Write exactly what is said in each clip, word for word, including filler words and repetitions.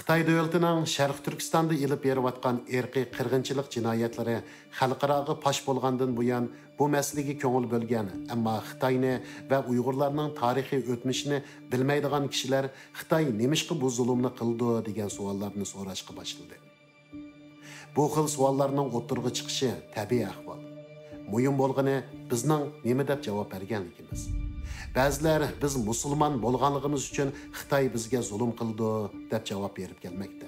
Xitoy dövlətinin Şərq Türkistanda elib beriyotgan irqiy qirg'inchilik jinoyatlari xalqaroga pash bo'lgandan buyon bu masalaga ko'ngil bo'lgan, ammo Xitoyni va Uyg'urlarning tarixiy o'tmishini bilmaydigan kishilar Xitoy nemishqa bu zulmni qildi degan savollarni so'rashga boshladi. Bu xil savollarning o'tirg'i chiqishi tabiiy ahvol. Muhim bo'lgani bizning nima deb javob berganligimiz. Ba'zilar biz musulmon bo'lganligimiz uchun Xitoy bizga zulm qildi deb javob berib kelmoqda.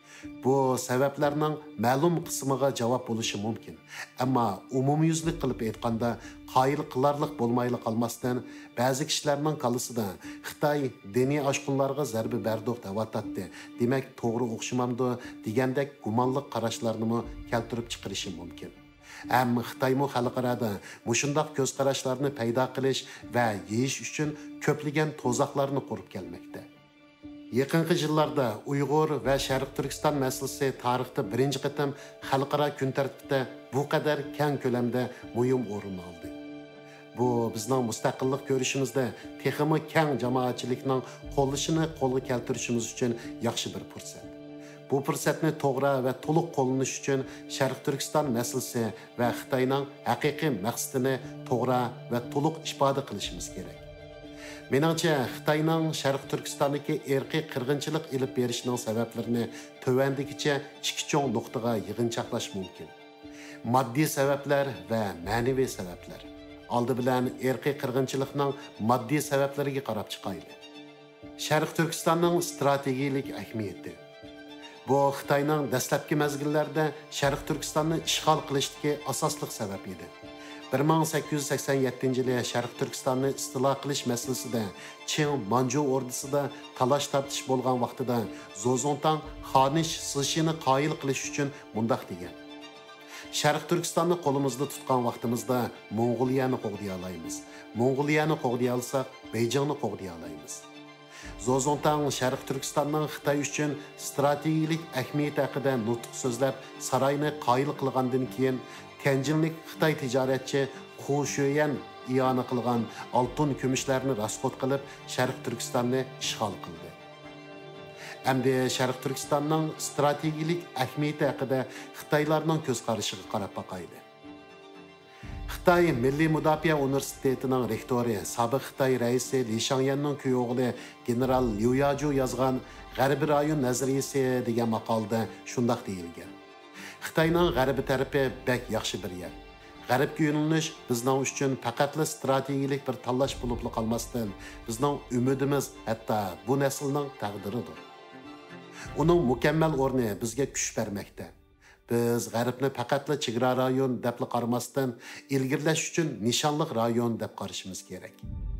Bu sabablarning ma'lum qismiga javob bo'lishi mumkin, ammo umumyuzlik qilib aytganda qoyil qilarlik bo'lmayli qolmasdan ba'zi kishilarning qalısida Xitoy diniy oshqunlarga zarba berdi deb avatadi. Demak, to'g'ri o'xshamamdi degandek gumonliq qarashlarni keltirib chiqarishi mumkin. Hem Xitoymu xalqarada mushundaq ko'z qarashlarni paydo qilish va yeyish uchun ko'pligan to'zoqlarni qurib kelmoqda. Yaqinqi yillarda Uyg'ur va Sharq Turkiston masalasi tarixda birinchi qatam xalqaro kun tartibida bu qadar keng ko'lamda muhim o'rin oldi. Bu bizning mustaqillik ko'rishimizda texmi keng jamoatchilikning qo'llashini qo'lga keltirishimiz uchun yaxshi bir fursat. Bu fursatni to'g'ri va to'liq qo'llanish uchun Sharq Turkiston masalasi va Xitoyning haqiqiy maqsadini to'g'ri va to'liq ifoda qilishimiz kerak. Meningcha Xitoyning Sharq Turkistondagi irqiy qirg'inchilik elib berishining sabablarini tovandikicha ikki cho'ng nuqtaga yig'inchoqlash mumkin. Moddiy sabablar va ma'naviy sabablar. Oldi bilan irqiy qirg'inchilikning moddiy sabablariga qarab chiqaylik. Sharq Turkistonning strategik ahamiyati. Bu Xitoyning dastlabki mezgillarda Sharq Turkistonni ishg'ol qilishdagi asosli sabab edi. bir ming sakkiz yuz sakson yettinchi yili Sharq Turkistonni istilo qilish masalasida Qing Manchu ordusida talash tartish bo'lgan vaqtida Zozongtang Xonish Sishini qoyil qilish uchun mundaq degan. Sharq Turkistonni qo'limizda tutgan vaqtimizda Mong'oliyani qo'g'diy olamiz. Mong'oliyani qo'g'diy olsak, Beyjingni qo'g'diy olamiz. Zozongtang Sharq Turkistonning Xitoy uchun strategik ahamiyati haqida nutq so'zlab saroyni qoyil qilgandan keyin Tianjinlik Xitoy tijoratchi Xu Shuyan iyona qilgan oltin kumushlarni rasxod qilib Sharq Turkistonni ishg'ol qildi. Endi Sharq Turkistonning strategik ahamiyati haqida Xitoylarning ko'z qarashiga qarab boqaylik. Xitoy Milliy Mudofaa universitetining rektori, sobiq Xitoy raisi Li Shangyanning kuyovli general Liu Yaju yozgan G'arbiy rayon nazariyasi degan maqolda shundaq deyilgan. Xitoyning g'arbiy tarafi bek yaxshi bir yer. G'arbga yo'nalish bizning uchun faqatla strategik bir tanlash bo'lib qolmasdan, bizning umidimiz, hatto bu naslning taqdiridir. Uning mukammal o'rni bizga kuch bermoqda. Biz g'arbni faqatla chegara rayon deb qaramasdan, ilgirlash uchun nishonliq rayon deb qarashimiz kerak.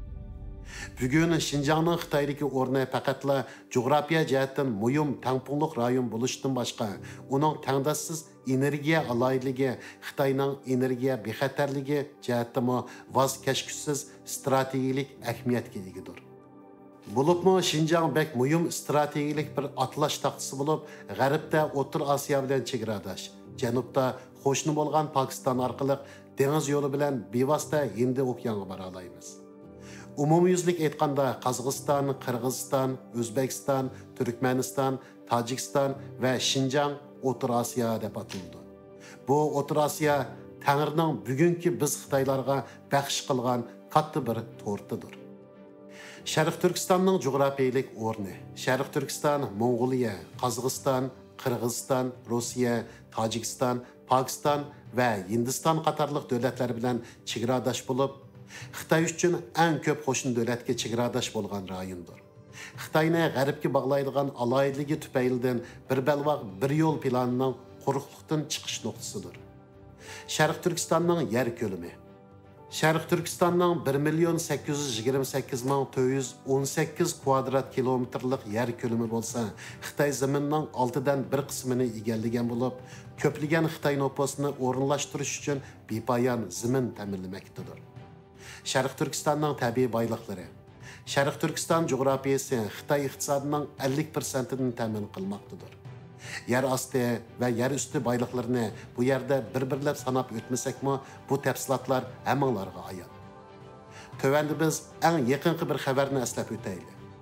Bugun Xinjiangning Xitoydagi o'rni faqatla jo'g'rafiya jihatdan muhim tangpunliq rayon bo'lishdan boshqa, uning tangdoshsiz energiya aloyligi, Xitoyning energiya bexatarligi jihatdan voz kechkusiz strategik ahamiyatga egadir. Bo'libmi Xinjiang bek muhim strategik bir atlash taxtasi bo'lib, g'arbda O'rta Osiyo bilan chegaradosh, janubda qo'shni bo'lgan Pokiston orqali dengiz yo'li bilan bevosita Hind okeaniga bora olamiz. Umumyuzlik aytganda Qozog'iston, Qirg'iziston, O'zbekiston, Turkmaniston, Tojikiston va Xinjiang O'rta Osiyo deb ataladi. Bu O'rta Osiyo Tangrining bugungi biz Xitoylarga baxsh qilgan katta bir tortidir. Sharq Turkistonning jo'grafiyalik o'rni. Sharq Turkiston, Mong'oliya, Qozog'iston, Qirg'iziston, Rossiya, Tojikiston, Pokiston va Hindiston qatorliq davlatlar bilan chegaradosh bo'lib, Xitoy uchun eng ko'p qo'shni davlatga chegaradosh bo'lgan rayondir. Xitoyni g'arbga bog'laydigan aloyidligi tufaylidan bir balvoq bir yo'l planining quruqlikdan chiqish nuqtasidir. Sharq Turkistonning yer ko'lami. Sharq Turkistonning bir million sakkiz yuz yigirma sakkiz ming to'rt yuz o'n sakkiz kvadrat kilometrlik yer ko'lami bo'lsa, Xitoy zaminning oltidan bir qismini egallagan bo'lib, ko'pligan Xitoy nopasini o'rinlashtirish uchun bepoyon zamin ta'minlamoqdadir. Sharq Turkistonning tabiiy boyliklari. Sharq Turkiston jo'grafiyasi Xitoy iqtisodining ellik persentini ta'min qilmoqdadir. Yer osti va yer usti boyliklarini bu yerda bir-birlab sanab o'tmasakmi, bu tafsilotlar hammanglarga ayon. Tövəndə biz ən yaxınqı bir xəbərini əslab ötəylik.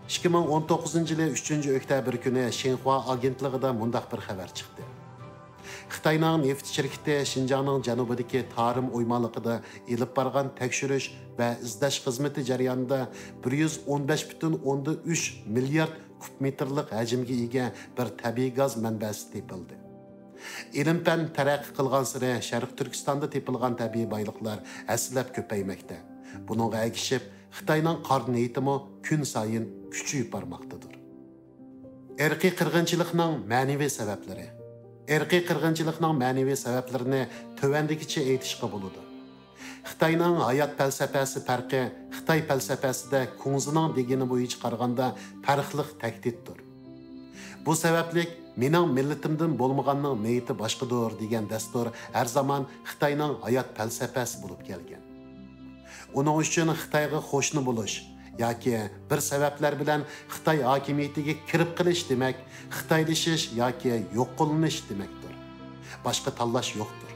ikki ming o'n to'qqizinchi yili uchinchi oktyabr kuni Xinhua agentligida mundaq bir xabar chiqdi. Xitoyning neft shirkati Xinjiangning janubidagi Tarim o'ymonligida elib borgan tekshirish va izlash xizmati jarayonida bir yuz o'n besh butun o'ndan uch milliard kub metrlik hajmga ega bir tabiiy gaz manbasi topildi. Ilm-fan taraqqiy qilgan sari Sharq Turkistonda topilgan tabiiy boyliqlar aslab ko'paymoqda. Buningga ergishib, Xitoyning qor niyatimi kun sayin kuchayib bormoqdadir. Irqiy qirg'inchilikning ma'naviy sabablari. Irqiy qirg'inchilikning ma'naviy sabablarini tovandikicha aytishga bo'ladi. Xitoyning hayot falsafasi farqi Xitoy falsafasida Kunzining degani bo'yicha qaraganda farqli tahdiddir. Bu sababli mening millatimdan bo'lmaganning niyati boshqadir degan dastur har zaman Xitoyning hayot falsafasi bo'lib kelgan. Uning uchun Xitoyga qo'shni bo'lish yoki bir sabablar bilan Xitoy hokimiyatiga kirib qilish demak, Xitoylashish yoki yo'q qilinish demakdir. Boshqa tanlash yo'qdir.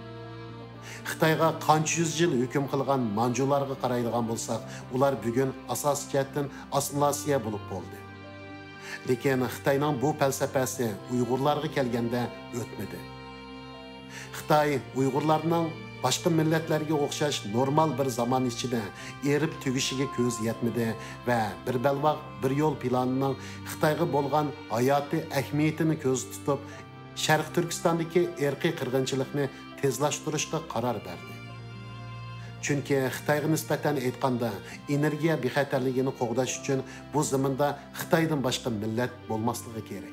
Xitoyga qancha yuz yil hukm qilgan manjularga qaraydigan bo'lsak, ular bugun asos jihatdan asimilyatsiya bo'lib bo'ldi. Lekin Xitoyning bu falsafasi Uyg'urlarga kelganda o'tmadi. Xitoy Uyg'urlarning boshqa millatlarga o'xshash normal bir zaman ichida erib tugishiga ko'z yetmadi va bir balvoq bir yo'l planining Xitoyga bo'lgan hayotiy ahamiyatini ko'z tutib, Sharq Turkistondagi irqiy qirg'inchilikni tezlashtirishga qaror berdi. Chunki Xitoyga nisbatan aytganda energiya bexatarligini qo'g'dash uchun bu zaminda Xitoydan boshqa millat bo'lmasligi kerak.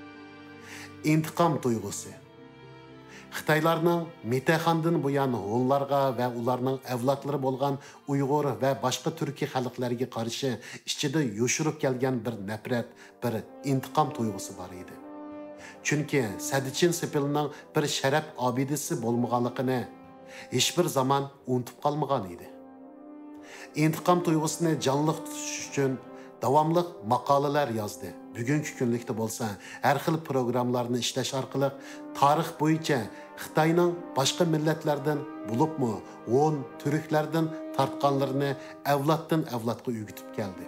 Intiqom tuyg'usi. Xitoylarning Mitaxandan buyon Hunlarga va ularning avlodlari bo'lgan Uyg'ur va boshqa turkiy xalqlarga qarshi ichida yoshirib kelgan bir nafrat, bir intiqom tuyg'usi bor edi. Chunki Sadichin Sepilning bir sharaf obidasi bo'lmaganligini hech bir zaman unutib qolmagan edi. Intiqom tuyg'usini jonli tutish uchun davomli maqolalar yozdi. Bugungi kunlikda bo'lsa, har xil programmalarni ishlash orqali tarix bo'yicha Xitoyning boshqa millatlardan bo'libmi, o'n turklardan tortganlarini avloddan avlodga o'rgatib keldi.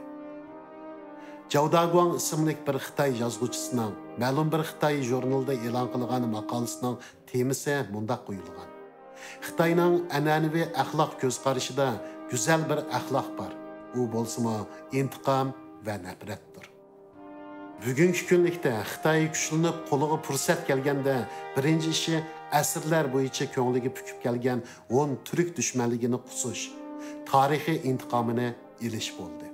Zhao Daguang ismli bir Xitoy yozuvchisining ma'lum bir Xitoy jurnalida e'lon qilgan maqolasining temasi mundaq qo'yilgan. Xitoyning an'anaviy axloq ko'z qarashida go'zal bir axloq bor. U bo'lsa-mu intiqom va nafratdir. Bugungi kunlikda Xitoy kuchlanib qo'liga fursat kelganda birinchi ishi asrlar bo'yicha ko'ngliga pukib kelgan o'n turk dushmanligini qusish, tarixiy intiqomini ilish bo'ldi.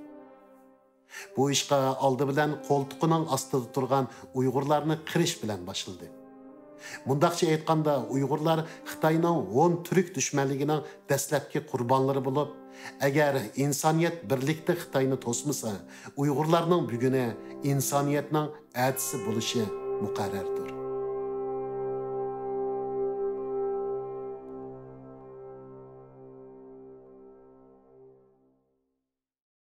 Bu ishga oldi bilan qo'ltiqining ostida turgan Uyg'urlarni qirish bilan boshlandi. Mundaqcha aytganda Uyg'urlar Xitoyning o'n turk dushmanligining dastlabki qurbonlari bo'lib, agar insoniyat birlikda Xitoyni to'smasa, Uyg'urlarning buguni insoniyatning atisi bo'lishi muqarrardir.